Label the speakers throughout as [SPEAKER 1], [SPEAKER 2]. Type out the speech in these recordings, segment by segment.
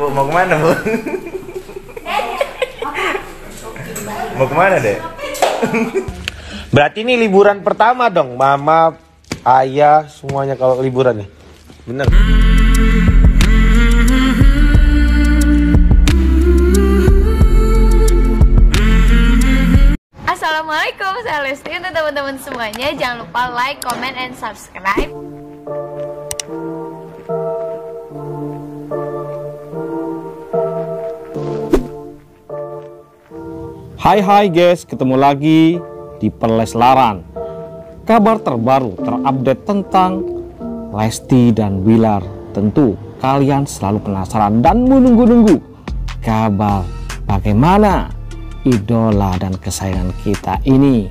[SPEAKER 1] Bu, mau kemana, Bu? Mau kemana, Dek? Berarti ini liburan pertama dong, Mama, Ayah, semuanya kalau liburan nih. Bener.
[SPEAKER 2] Assalamualaikum, saya Lesti. Untuk teman-teman semuanya, jangan lupa like, comment, and subscribe.
[SPEAKER 3] Hai guys, ketemu lagi di Perleslaran. Kabar terbaru terupdate tentang Lesti dan Bilar. Tentu kalian selalu penasaran dan menunggu-nunggu kabar bagaimana idola dan kesayangan kita ini.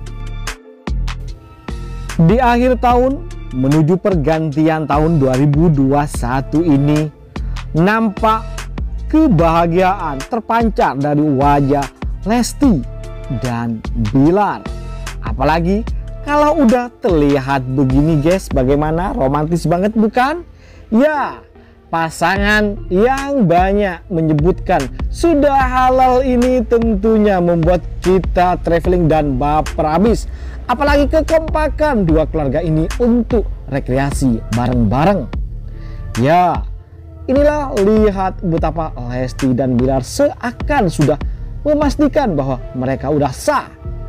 [SPEAKER 3] Di akhir tahun menuju pergantian tahun 2021 ini, nampak kebahagiaan terpancar dari wajah Lesti dan Bilar. Apalagi kalau udah terlihat begini guys, bagaimana romantis banget bukan? Ya, pasangan yang banyak menyebutkan sudah halal ini tentunya membuat kita traveling dan baper habis. Apalagi kekompakan dua keluarga ini untuk rekreasi bareng-bareng. Ya, inilah lihat betapa Lesti dan Bilar seakan sudah memastikan bahwa mereka udah sah.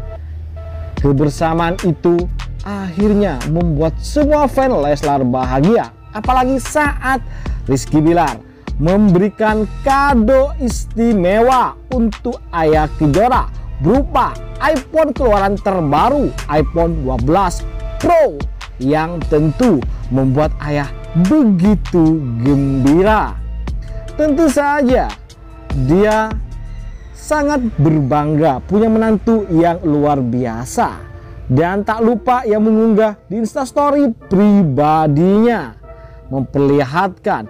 [SPEAKER 3] Kebersamaan itu akhirnya membuat semua fan Leslar bahagia. Apalagi saat Rizky Bilar memberikan kado istimewa untuk Ayah Kejora berupa iPhone keluaran terbaru, iPhone 12 Pro, yang tentu membuat Ayah begitu gembira. Tentu saja dia sangat berbangga punya menantu yang luar biasa, dan tak lupa yang mengunggah di Instastory pribadinya memperlihatkan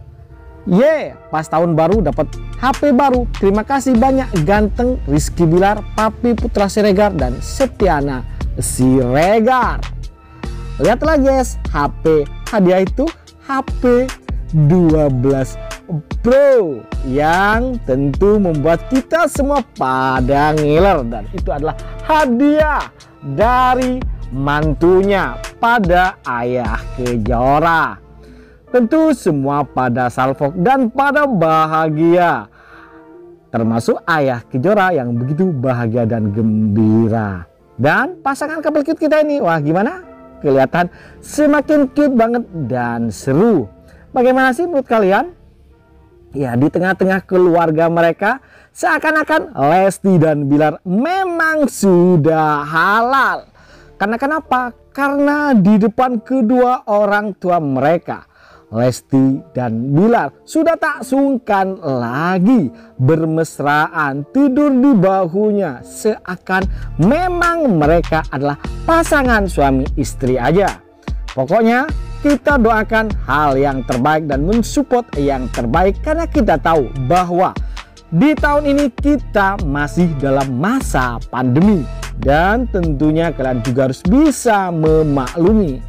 [SPEAKER 3] pas tahun baru dapat HP baru. Terima kasih banyak ganteng Rizky Bilar, Papi Putra Siregar dan Septiana Siregar. Lihatlah guys, HP hadiah itu HP 12 Pro yang tentu membuat kita semua pada ngiler, dan itu adalah hadiah dari mantunya pada Ayah Kejora. Tentu semua pada salfok dan pada bahagia, termasuk Ayah Kejora yang begitu bahagia dan gembira. Dan pasangan couple cute kita ini, wah gimana? Kelihatan semakin cute banget dan seru. Bagaimana sih menurut kalian? Ya, di tengah-tengah keluarga mereka seakan-akan Lesti dan Bilar memang sudah halal. Karena kenapa? Karena di depan kedua orang tua mereka, Lesti dan Bilar sudah tak sungkan lagi bermesraan tidur di bahunya, seakan memang mereka adalah pasangan suami istri aja. Pokoknya kita doakan hal yang terbaik dan mensupport yang terbaik, karena kita tahu bahwa di tahun ini kita masih dalam masa pandemi, dan tentunya kalian juga harus bisa memaklumi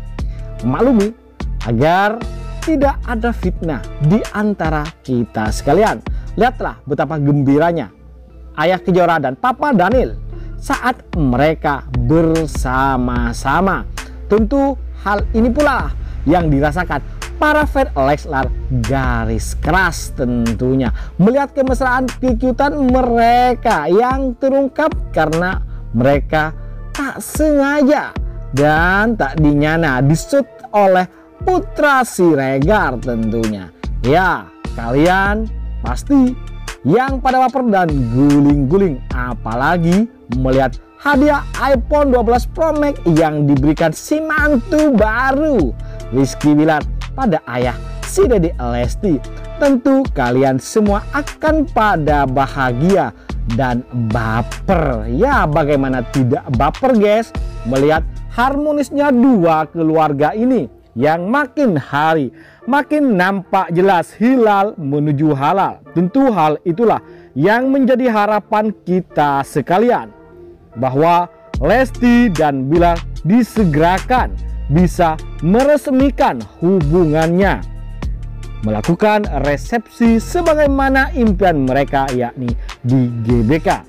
[SPEAKER 3] agar tidak ada fitnah di antara kita sekalian. Lihatlah betapa gembiranya Ayah Kejora dan Papa Daniel saat mereka bersama-sama. Tentu hal ini pula yang dirasakan para fan Leslar garis keras, tentunya melihat kemesraan kekiutan mereka yang terungkap karena mereka tak sengaja dan tak dinyana disut oleh Putra Siregar tentunya. Ya, kalian pasti yang pada baper dan guling-guling, apalagi melihat hadiah iPhone 12 Pro Max yang diberikan si mantu baru Rizky Bilar pada ayah si Dede Lesti. Tentu kalian semua akan pada bahagia dan baper. Ya, bagaimana tidak baper guys, melihat harmonisnya dua keluarga ini yang makin hari makin nampak jelas hilal menuju halal. Tentu hal itulah yang menjadi harapan kita sekalian, bahwa Lesti dan Bilar disegerakan bisa meresmikan hubungannya melakukan resepsi sebagaimana impian mereka, yakni di GBK.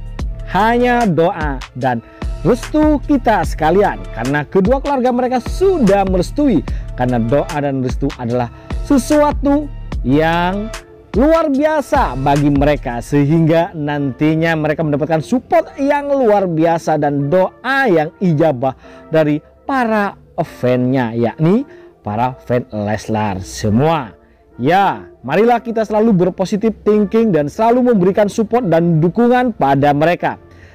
[SPEAKER 3] Hanya doa dan restu kita sekalian, karena kedua keluarga mereka sudah merestui, karena doa dan restu adalah sesuatu yang luar biasa bagi mereka, sehingga nantinya mereka mendapatkan support yang luar biasa dan doa yang ijabah dari para fan-nya, yakni para fan Leslar semua. Ya, marilah kita selalu berpositif thinking dan selalu memberikan support dan dukungan pada mereka,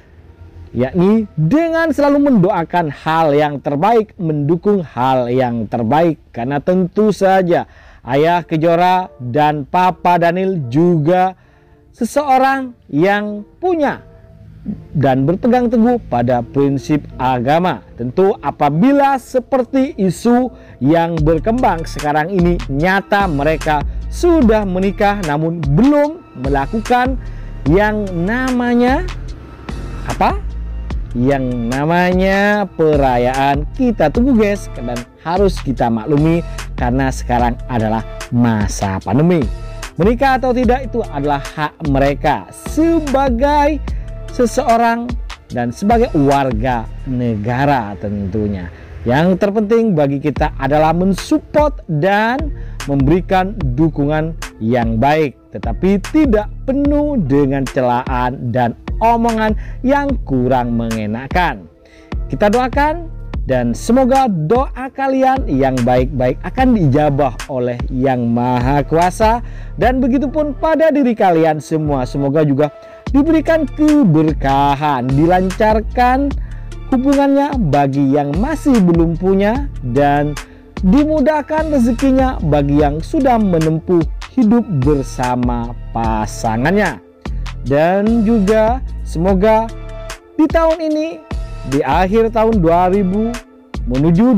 [SPEAKER 3] yakni dengan selalu mendoakan hal yang terbaik, mendukung hal yang terbaik. Karena tentu saja Ayah Kejora dan Papa Daniel juga seseorang yang punya dan berpegang teguh pada prinsip agama. Tentu apabila seperti isu yang berkembang sekarang ini, nyata mereka sudah menikah namun belum melakukan yang namanya apa? Yang namanya perayaan. Kita tunggu guys, dan harus kita maklumi karena sekarang adalah masa pandemi. Menikah atau tidak itu adalah hak mereka sebagai seseorang dan sebagai warga negara tentunya. Yang terpenting bagi kita adalah mensupport dan memberikan dukungan yang baik, tetapi tidak penuh dengan celaan dan omongan yang kurang mengenakan. Kita doakan dan semoga doa kalian yang baik-baik akan diijabah oleh Yang Maha Kuasa, dan begitupun pada diri kalian semua. Semoga juga diberikan keberkahan, dilancarkan hubungannya bagi yang masih belum punya, dan dimudahkan rezekinya bagi yang sudah menempuh hidup bersama pasangannya. Dan juga semoga di tahun ini, di akhir tahun 2000 menuju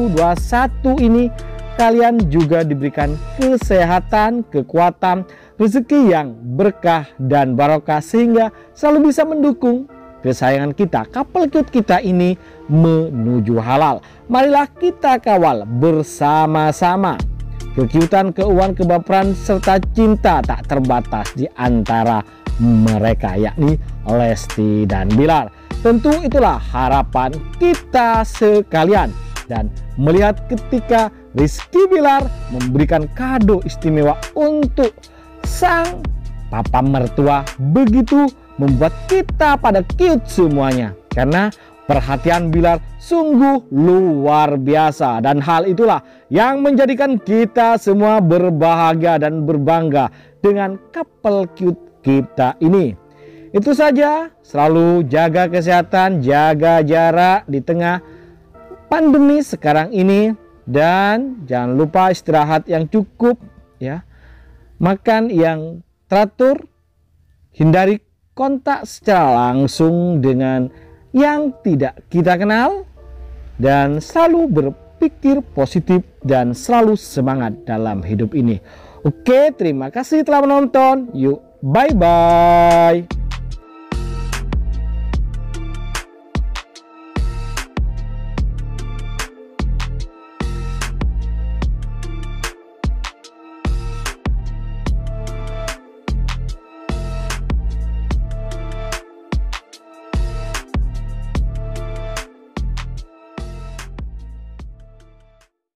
[SPEAKER 3] 2021 ini, kalian juga diberikan kesehatan, kekuatan, rezeki yang berkah dan barokah, sehingga selalu bisa mendukung kesayangan kita, couple cute kita ini menuju halal. Marilah kita kawal bersama-sama kekiutan, keuangan, kebaperan, serta cinta tak terbatas di antara mereka, yakni Lesti dan Bilar. Tentu itulah harapan kita sekalian. Dan melihat ketika Rizky Bilar memberikan kado istimewa untuk sang papa mertua, begitu membuat kita pada cute semuanya, karena perhatian Bilar sungguh luar biasa. Dan hal itulah yang menjadikan kita semua berbahagia dan berbangga dengan couple cute kita ini. Itu saja, selalu jaga kesehatan, jaga jarak di tengah pandemi sekarang ini, dan jangan lupa istirahat yang cukup ya. Makan yang teratur, hindari kontak secara langsung dengan yang tidak kita kenal, dan selalu berpikir positif dan selalu semangat dalam hidup ini. Oke, terima kasih telah menonton. Yuk, bye-bye.